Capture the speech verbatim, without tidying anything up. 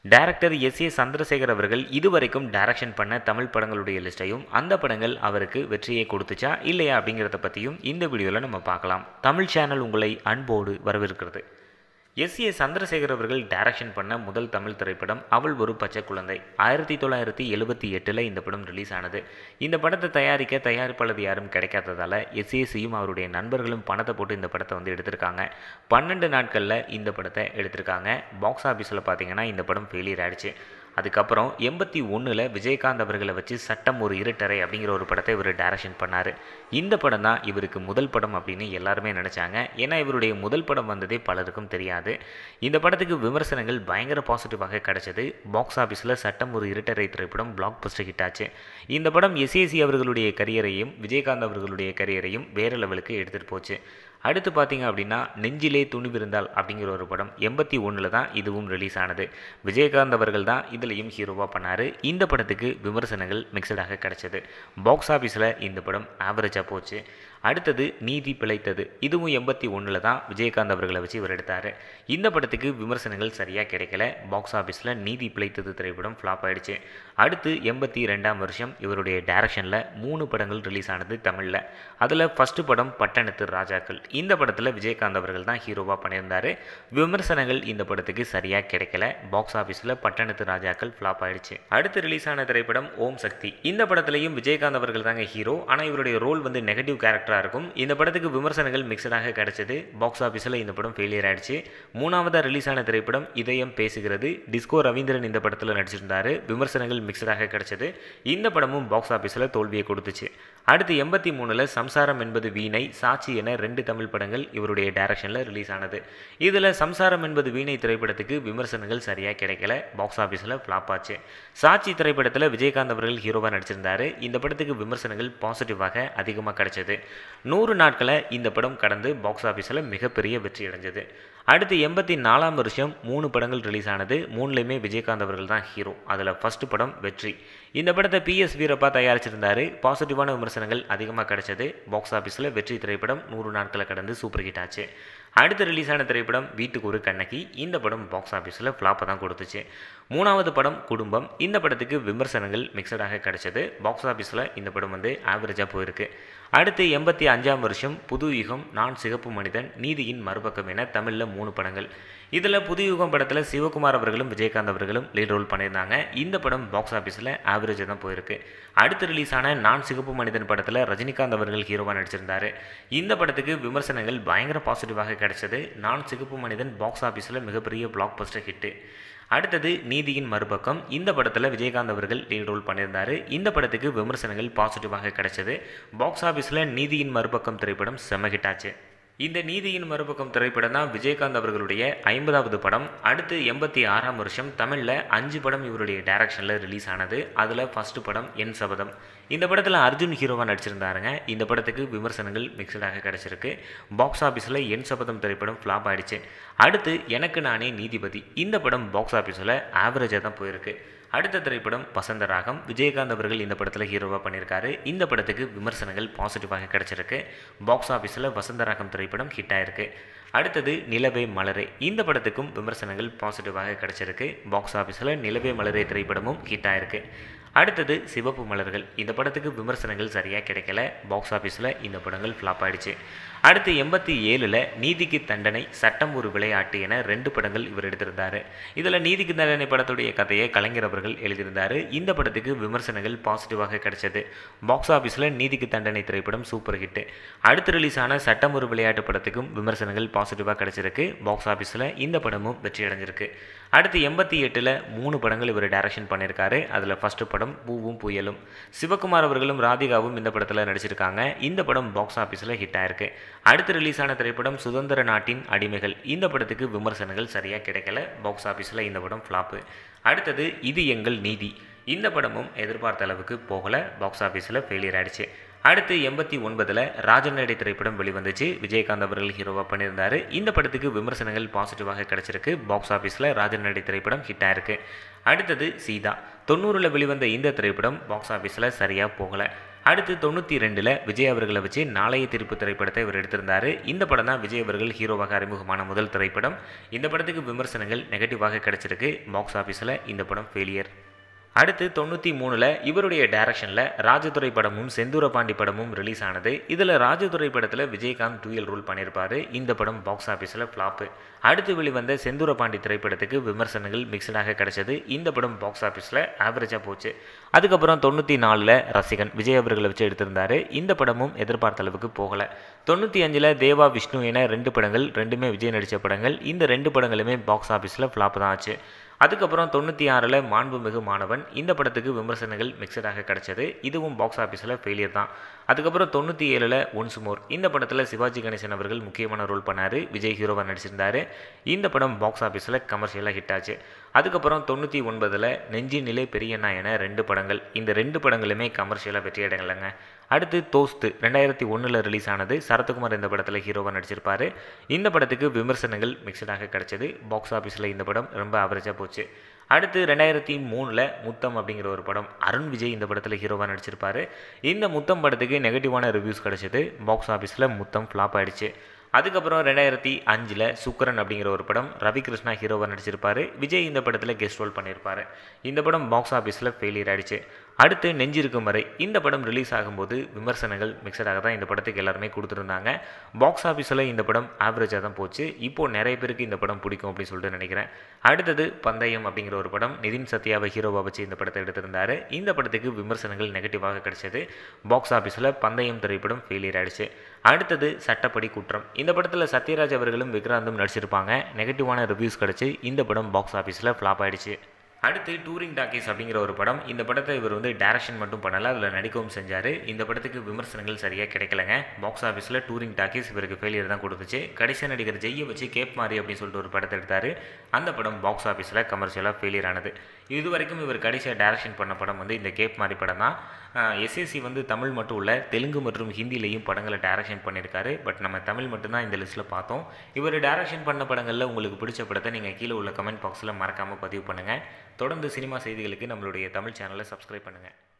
Director S A Chandrasekhar அவர்கள் இதுவரைக்கும் direction பண்ண தமிழ் படங்களுடைய லிஸ்ட்டையும் அந்த படங்கள் அவருக்கு வெற்றியை கொடுத்துச்சா இல்லையா அப்படிங்கிறத பற்றியும் இந்த வீடியோவில் நம்ம பார்க்கலாம். தமிழ் சேனல் உங்களை அன்போடு வரவேற்கிறது. எஸ் ஏ சந்திரசேகர் அவர்கள் டைரக்ஷன் பண்ண முதல் தமிழ் திரைப்படம் அவள் ஒரு பச்சை குழந்தை. ஆயிரத்தி தொள்ளாயிரத்தி எழுபத்தி எட்டில் இந்த படம் ரிலீஸ் ஆனது. இந்த படத்தை தயாரிக்க தயாரிப்பாளர் யாரும் கிடைக்காததால் எஸ்ஏசியும் அவருடைய நண்பர்களும் பணத்தை போட்டு இந்த படத்தை வந்து எடுத்திருக்காங்க. பன்னெண்டு நாட்களில் இந்த படத்தை எடுத்திருக்காங்க. பாக்ஸ் ஆஃபீஸில் பார்த்தீங்கன்னா இந்த படம் ஃபெயிலியர் ஆகிடுச்சு. அதுக்கப்புறம் எண்பத்தி ஒன்றில் விஜயகாந்த் அவர்களை வச்சு சட்டம் ஒரு இருட்டறை அப்படிங்கிற ஒரு படத்தை இவர் டைரக்ஷன் பண்ணார். இந்த படம் தான் இவருக்கு முதல் படம் அப்படின்னு எல்லாருமே நினச்சாங்க. ஏன்னா இவருடைய முதல் படம் வந்ததே பலருக்கும் தெரியாது. இந்த படத்துக்கு விமர்சனங்கள் பயங்கர பாசிட்டிவாக கிடைச்சது. பாக்ஸ் ஆஃபீஸில் சட்டம் ஒரு இருட்டறை திரைப்படம் பிளாக் பஸ்டர் ஹிட் ஆச்சு. இந்த படம் எஸ்ஏசி அவர்களுடைய கரியரையும் விஜயகாந்த் அவர்களுடைய கரியரையும் வேறு லெவலுக்கு எடுத்துகிட்டு போச்சு. அடுத்து பார்த்தீங்க அப்படின்னா நெஞ்சிலே துணிவிருந்தால் அப்படிங்கிற ஒரு படம் எண்பத்தி ஒன்றில் தான் இதுவும் ரிலீஸ் ஆனது. விஜயகாந்த் அவர்கள் தான் இதுலேயும் ஹீரோவாக பண்ணார். இந்த படத்துக்கு விமர்சனங்கள் மிக்சடாக கிடைச்சது. பாக்ஸ் ஆஃபீஸில் இந்த படம் ஆவரேஜாக போச்சு. அடுத்தது நீதி பிழைத்தது. இதுவும் எண்பத்தி ஒன்றில் தான் விஜயகாந்த் அவர்களை வச்சு இவர் எடுத்தார். இந்த படத்துக்கு விமர்சனங்கள் சரியாக கிடைக்கல. பாக்ஸ் ஆஃபீஸில் நீதி பிழைத்தது திரைப்படம் ஃப்ளாப் ஆகிடுச்சு. அடுத்து எண்பத்தி ரெண்டாம் வருஷம் இவருடைய டைரக்ஷனில் மூணு படங்கள் ரிலீஸ் ஆனது தமிழில். அதில் ஃபஸ்ட்டு படம் பட்டணத்து ராஜாக்கள். இந்த படத்தில் விஜயகாந்த் அவர்கள் தான் ஹீரோவாக பண்ணியிருந்தார். விமர்சனங்கள் இந்த படத்துக்கு சரியாக கிடைக்கல. பாக்ஸ் ஆஃபீஸில் பட்டணத்து ராஜாக்கள் ஃப்ளாப் ஆகிடுச்சு. அடுத்து ரிலீஸ் ஆன திரைப்படம் ஓம் சக்தி. இந்த படத்துலையும் விஜயகாந்த் அவர்கள் தாங்க ஹீரோ. ஆனால் இவருடைய ரோல் வந்து நெகட்டிவ் கேரக்டராக இருக்கும். இந்த படத்துக்கு விமர்சனங்கள் மிக்சடாக கிடைச்சது. பாக்ஸ் ஆஃபீஸில் இந்த படம் ஃபெயிலியர் ஆயிடுச்சு. மூணாவதாக ரிலீஸ் ஆன திரைப்படம் இதயம் பேசுகிறது. டிஸ்கோ ரவீந்திரன் இந்த படத்தில் நடிச்சிருந்தார். விமர்சனங்கள் மிக்சடாக கிடைச்சது. இந்த படமும் பாக்ஸ் ஆஃபீஸில் தோல்வியை கொடுத்துச்சு. அடுத்து எண்பத்தி மூணில் சம்சாரம் என்பது வீணை, சாட்சி என ரெண்டு தமிழ் படங்கள் இவருடைய டைரக்ஷனில் ரிலீஸ் ஆனது. இதில் சம்சாரம் என்பது வீணை திரைப்படத்துக்கு விமர்சனங்கள் சரியாக கிடைக்கல. பாக்ஸ் ஆஃபீஸில் ஃப்ளாப் ஆச்சு. சாட்சி திரைப்படத்தில் விஜயகாந்த் அவர்கள் ஹீரோவாக நடிச்சிருந்தார். இந்த படத்துக்கு விமர்சனங்கள் பாசிட்டிவாக அதிகமாக கிடைச்சது. நூறு நாட்களை இந்த படம் கடந்து பாக்ஸ் ஆஃபீஸில் மிகப்பெரிய வெற்றி அடைஞ்சது. அடுத்து எண்பத்தி நாலாம் வருஷம் மூணு படங்கள் ரிலீஸ் ஆனது. மூணுலேயுமே விஜயகாந்த் அவர்கள் தான் ஹீரோ. அதில் ஃபஸ்ட்டு படம் வெற்றி. இந்த படத்தை பி எஸ் வீரப்பா தயாரிச்சிருந்தார். பாசிட்டிவான விமர்சனங்கள் அதிகமாக கிடைச்சது. பாக்ஸ் ஆஃபீஸில் வெற்றி திரைப்படம் நூறு நாட்களை கடந்து சூப்பர் ஹிட் ஆச்சு. அடுத்து ரிலீஸ் ஆன திரைப்படம் வீட்டுக்கு ஒரு கண்ணகி. இந்த படம் பாக்ஸ் ஆஃபீஸில் ஃப்ளாப்பை தான் கொடுத்துச்சு. மூணாவது படம் குடும்பம். இந்த படத்துக்கு விமர்சனங்கள் மிக்சடாக கிடைச்சது. பாக்ஸ் ஆஃபீஸில் இந்த படம் வந்து ஆவரேஜாக போயிருக்கு. அடுத்து எண்பத்தி அஞ்சாம் வருஷம் புது யுகம், நான் சிகப்பு மனிதன், நீதியின் மறுபக்கம் என தமிழில் மூணு படங்கள். இதில் புது யுகம் படத்தில் சிவகுமார் அவர்களும் விஜயகாந்த் அவர்களும் லீட் ரோல் பண்ணியிருந்தாங்க. இந்த படம் பாக்ஸ் ஆஃபீஸில் ஆவரேஜாக தான் போயிருக்கு. அடுத்து ரிலீஸ் ஆன நான் சிகப்பு மனிதன் படத்தில் ரஜினிகாந்த் அவர்கள் ஹீரோவாக நடிச்சிருந்தார். இந்த படத்துக்கு விமர்சனங்கள் பயங்கர பாசிட்டிவாக கிடைச்சது. நான் சிகப்பு மனிதன் பாக்ஸ் ஆஃபீஸில் மிகப்பெரிய பிளாக் பஸ்டர் ஹிட்டு. அடுத்தது நீதியின் மறுபக்கம். இந்த படத்தில் விஜயகாந்த் அவர்கள் லீட் ரோல் பண்ணியிருந்தார். இந்த படத்துக்கு விமர்சனங்கள் பாசிட்டிவாக கிடைச்சது. பாக்ஸ் ஆஃபீஸில் நீதியின் மறுபக்கம் திரைப்படம் செம ஹிட் ஆச்சு. இந்த நீதியின் மறுபக்கம் திரைப்படம் தான் விஜயகாந்த் அவர்களுடைய ஐம்பதாவது படம். அடுத்து எண்பத்தி ஆறாம் வருஷம் தமிழில் அஞ்சு படம் இவருடைய டைரக்ஷனில் ரிலீஸ் ஆனது. அதில் ஃபஸ்ட்டு படம் என் சபதம். இந்த படத்தில் அர்ஜுன் ஹீரோவாக நடிச்சிருந்தாருங்க. இந்த படத்துக்கு விமர்சனங்கள் மிக்சடாக கிடச்சிருக்கு. பாக்ஸ் ஆஃபீஸில் என் சபதம் திரைப்படம் ஃப்ளாப் ஆகிடுச்சு. அடுத்து எனக்கு நானே நீதிபதி. இந்த படம் பாக்ஸ் ஆஃபீஸில் ஆவரேஜாக தான் போயிருக்கு. அடுத்த திரைப்படம் வசந்த ராகம். விஜயகாந்த் அவர்கள் இந்த படத்தில் ஹீரோவாக பண்ணியிருக்காரு. இந்த படத்துக்கு விமர்சனங்கள் பாசிட்டிவாக கிடச்சிருக்கு. பாக்ஸ் ஆஃபீஸில் வசந்த ராகம் திரைப்படம் ஹிட் ஆயிருக்கு. அடுத்தது நிலவே மலரே. இந்த படத்துக்கும் விமர்சனங்கள் பாசிட்டிவாக கிடச்சிருக்கு. பாக்ஸ் ஆஃபீஸில் நிலவே மலரே திரைப்படமும் ஹிட் ஆயிருக்கு. அடுத்தது சிவப்பு மலர்கள். இந்த படத்துக்கு விமர்சனங்கள் சரியாக கிடைக்கல. பாக்ஸ் ஆஃபீஸில் இந்த படங்கள் ஃப்ளாப் ஆகிடுச்சு. அடுத்து எண்பத்தி ஏழில் நீதிக்கு தண்டனை, சட்டம் ஒரு விளையாட்டு என ரெண்டு படங்கள் இவர் எடுத்திருந்தார். இதில் நீதிக்கு தண்டனை படத்துடைய கதையை கலைஞர் அவர்கள் எழுதியிருந்தார். இந்த படத்துக்கு விமர்சனங்கள் பாசிட்டிவாக கிடைச்சது. பாக்ஸ் ஆஃபீஸில் நீதிக்கு தண்டனை திரைப்படம் சூப்பர் ஹிட்டு. அடுத்து ரிலீஸ் ஆன சட்டம் ஒரு விளையாட்டு படத்துக்கும் விமர்சனங்கள் பாசிட்டிவாக கிடைச்சிருக்கு. பாக்ஸ் ஆஃபீஸில் இந்த படமும் வெற்றி அடைஞ்சிருக்கு. அடுத்து எண்பத்தி எட்டில் மூணு படங்கள் இவர் டைரக்ஷன் பண்ணியிருக்காரு. அதில் ஃபஸ்ட்டு படம் பூவும் புயலும். சிவகுமார் அவர்களும் ராதிகாவும் இந்த படத்தில் நடிச்சிருக்காங்க. இந்த படம் பாக்ஸ் ஆஃபீஸில் ஹிட் ஆயிருக்கு. அடுத்து ரிலீஸ் ஆன திரைப்படம் சுதந்திர நாட்டின் அடிமைகள். இந்த படத்துக்கு விமர்சனங்கள் சரியாக கிடைக்கல. பாக்ஸ் ஆஃபீஸில் இந்த படம் ஃப்ளாப்பு. அடுத்தது இது எங்கள் நீதி. இந்த படமும் எதிர்பார்த்த அளவுக்கு போகலை. பாக்ஸ் ஆஃபீஸில் ஃபெயிலியர் ஆயிடுச்சு. அடுத்து எண்பத்தி ஒன்பதில் ராஜநடை திரைப்படம் வெளிவந்துச்சு. விஜயகாந்த் அவர்கள் ஹீரோவாக பண்ணியிருந்தார். இந்த படத்துக்கு விமர்சனங்கள் பாசிட்டிவாக கிடச்சிருக்கு. பாக்ஸ் ஆஃபீஸில் ராஜநடை திரைப்படம் ஹிட் ஆயிருக்கு. அடுத்தது சீதா. தொண்ணூறில் வெளிவந்த இந்த திரைப்படம் பாக்ஸ் ஆஃபீஸில் சரியாக போகலை. அடுத்து தொண்ணூற்றி ரெண்டில் விஜய் அவர்களை வச்சு நாளைய தீர்ப்பு திரைப்படத்தை இவர் எடுத்திருந்தார். இந்த படம் தான் விஜய் அவர்கள் ஹீரோவாக அறிமுகமான முதல் திரைப்படம். இந்த படத்துக்கு விமர்சனங்கள் நெகட்டிவாக கிடைச்சிருக்கு. பாக்ஸ் ஆஃபீஸில் இந்த படம் ஃபெயிலியர். அடுத்து தொண்ணூற்றி மூணில் இவருடைய டைரக்ஷனில் ராஜதுரை படமும் செந்தூர பாண்டி படமும் ரிலீஸ் ஆனது. இதில் ராஜதுரை படத்தில் விஜயகாந்த் டூயல் ரோல் பண்ணியிருப்பார். இந்த படம் பாக்ஸ் ஆஃபீஸில் ஃப்ளாப்பு. அடுத்து வெளிவந்த செந்தூர பாண்டி திரைப்படத்துக்கு விமர்சனங்கள் மிக்சடாக கிடைச்சது. இந்த படம் பாக்ஸ் ஆஃபீஸில் ஆவரேஜாக போச்சு. அதுக்கப்புறம் தொண்ணூற்றி நாலில் ரசிகன் விஜய் அவர்களை வச்சு எடுத்திருந்தார். இந்த படமும் எதிர்பார்த்த அளவுக்கு போகலை. தொண்ணூற்றி அஞ்சில் தேவா விஷ்ணு என ரெண்டு படங்கள், ரெண்டுமே விஜய் நடித்த படங்கள். இந்த ரெண்டு படங்களுமே பாக்ஸ் ஆஃபீஸில் ஃப்ளாப் தான் ஆச்சு. அதுக்கப்புறம் தொண்ணூற்றி ஆறில் மாண்புமிகு மாணவன், இந்த படத்துக்கு விமர்சனங்கள் மிக்சடாக கிடச்சது. இதுவும் பாக்ஸ் ஆஃபீஸில் ஃபெயிலியர் தான். அதுக்கப்புறம் தொண்ணூற்றி ஏழில் ஒன்ஸ் மோர், இந்த படத்தில் சிவாஜி கணேசன் அவர்கள் முக்கியமான ரோல் பண்ணார். விஜய் ஹீரோவாக நடிச்சிருந்தார். இந்த படம் பாக்ஸ் ஆஃபீஸில் கமர்ஷியலாக ஹிட் ஆச்சு. அதுக்கப்புறம் தொண்ணூற்றி ஒன்பதில் நெஞ்சி நிலை பெரியண்ணா என ரெண்டு படங்கள். இந்த ரெண்டு படங்களுமே கமர்ஷியலாக வெற்றி அடையலைங்க. அடுத்து தோஸ்து ரெண்டாயிரத்தி ஒன்றில் ரிலீஸ் ஆனது. சரத்குமார் இந்த படத்தில் ஹீரோவாக நடிச்சிருப்பார். இந்த படத்துக்கு விமர்சனங்கள் மிக்சடாக கிடச்சிது. பாக்ஸ் ஆஃபீஸில் இந்த படம் ரொம்ப ஆவரேஜாக போச்சு. அடுத்து ரெண்டாயிரத்தி மூணில் முத்தம் அப்படிங்கிற ஒரு படம். அருண் விஜய் இந்த படத்தில் ஹீரோவாக நடிச்சிருப்பார். இந்த முத்தம் படத்துக்கு நெகட்டிவான ரிவ்யூஸ் கிடச்சிது. பாக்ஸ் ஆஃபீஸில் முத்தம் ஃப்ளாப் ஆகிடுச்சு. அதுக்கப்புறம் ரெண்டாயிரத்தி அஞ்சில் சுக்கரன் அப்படிங்கிற ஒரு படம். ரவி கிருஷ்ணா ஹீரோவாக நடிச்சிருப்பார். விஜய் இந்த படத்தில் கெஸ்ட் ரோல் பண்ணியிருப்பார். இந்த படம் பாக்ஸ் ஆஃபீஸில் ஃபெயிலியர் ஆகிடுச்சு. அடுத்து நெஞ்சிருக்கும் வரை, இந்த படம் ரிலீஸ் ஆகும்போது விமர்சனங்கள் மிக்சடாக தான் இந்த படத்துக்கு எல்லாருமே கொடுத்துருந்தாங்க. பாக்ஸ் ஆஃபீஸில் இந்த படம் ஆவரேஜாக தான் போச்சு. இப்போது நிறைய பேருக்கு இந்த படம் பிடிக்கும் அப்படின்னு சொல்லிட்டு நினைக்கிறேன். அடுத்தது பந்தயம் அப்படிங்கிற ஒரு படம். நிதின் சத்யாவை ஹீரோவாக வச்சு இந்த படத்தை எடுத்திருந்தார். இந்த படத்துக்கு விமர்சனங்கள் நெகட்டிவாக கிடைச்சது. பாக்ஸ் ஆஃபீஸில் பந்தயம் திரைப்படம் ஃபெயிலியர் ஆகிடுச்சு. அடுத்தது சட்டப்படி குற்றம். இந்த படத்தில் சத்யராஜ் அவர்களும் விக்ராந்தும் நடிச்சிருப்பாங்க. நெகட்டிவான ரிவ்யூஸ் கிடச்சி இந்த படம் பாக்ஸ் ஆஃபீஸில் ஃப்ளாப் ஆகிடுச்சு. அடுத்து டூரிங் டாக்கீஸ் அப்படிங்கிற ஒரு படம். இந்த படத்தை இவர் வந்து டைரக்ஷன் மட்டும் பண்ணலை, அதில் நடிக்கவும் செஞ்சார். இந்த படத்துக்கு விமர்சனங்கள் சரியாக கிடைக்கலங்க. பாக்ஸ் ஆஃபீஸில் டூரிங் டாக்கீஸ் இவருக்கு ஃபெயிலியர் தான் கொடுத்துச்சு. கடைசி நடிகர் ஜெய்யை வச்சு கேப் மாரி அப்படின்னு சொல்லிட்டு ஒரு படத்தை எடுத்தார். அந்த படம் பாக்ஸ் ஆஃபீஸில் கமர்ஷியலாக ஃபெயிலியர் ஆனது. இது வரைக்கும் இவர் கடைசியாக டைரக்ஷன் பண்ண படம் வந்து இந்த கேப் மாரி படம் தான். எஸ்எஸ்சி வந்து தமிழ் மட்டும் இல்லை, தெலுங்கு மற்றும் ஹிந்திலையும் படங்களை டைரக்ஷன் பண்ணியிருக்காரு. பட் நம்ம தமிழ் மட்டும்தான் இந்த லிஸ்ட்டில் பார்த்தோம். இவர் டைரக்ஷன் பண்ண படங்களில் உங்களுக்கு பிடிச்ச படத்தை நீங்கள் கீழே உள்ள கமெண்ட் பாக்ஸில் மறக்காமல் பதிவு பண்ணுங்கள். தொடர்ந்து சினிமா செய்திகளுக்கு நம்மளுடைய தமிழ் சேனலை சப்ஸ்கிரைப் பண்ணுங்கள்.